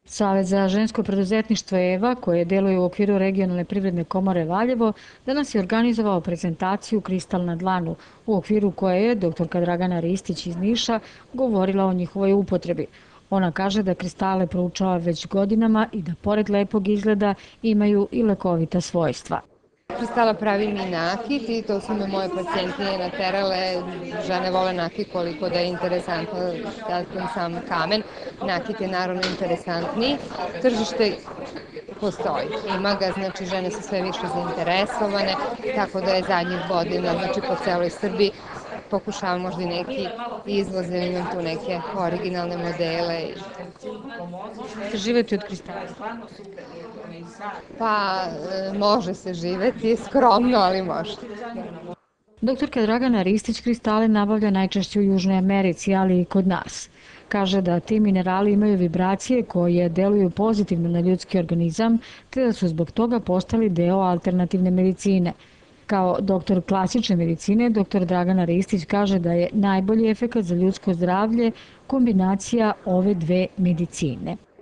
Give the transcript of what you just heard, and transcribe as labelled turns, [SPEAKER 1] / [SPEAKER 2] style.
[SPEAKER 1] Savez za žensko preduzetništvo EVA, koje deluje u okviru regionalne privredne komore Valjevo, danas je organizovao prezentaciju Kristal na dlanu, u okviru koje je doktorka Dragana Ristić iz Niša govorila o njihovoj upotrebi. Ona kaže da kristale proučava već godinama i da pored lepog izgleda imaju i lekovita svojstva.
[SPEAKER 2] Kristala pravim i nakit i to su me moje pacijentije naterale. Žene vole nakit koliko da je interesantno sam kamen. Nakit je naravno interesantniji. Tržište postoji. Ima ga, znači žene su sve više zainteresovane, tako da je zadnjih godina, znači po celoj Srbiji pokušavam možda i neki izvoz, da imam tu neke originalne modele.
[SPEAKER 1] Živeti od kristala?
[SPEAKER 2] Pa može se živeti, skromno, ali može.
[SPEAKER 1] Doktorka Dragana Ristić kristale nabavlja najčešće u Južnoj Americi, ali i kod nas. Kaže da ti minerali imaju vibracije koje deluju pozitivno na ljudski organizam, te da su zbog toga postali deo alternativne medicine. Kao doktor klasične medicine, doktor Dragana Ristić kaže da je najbolji efekat za ljudsko zdravlje kombinacija ove dve medicine.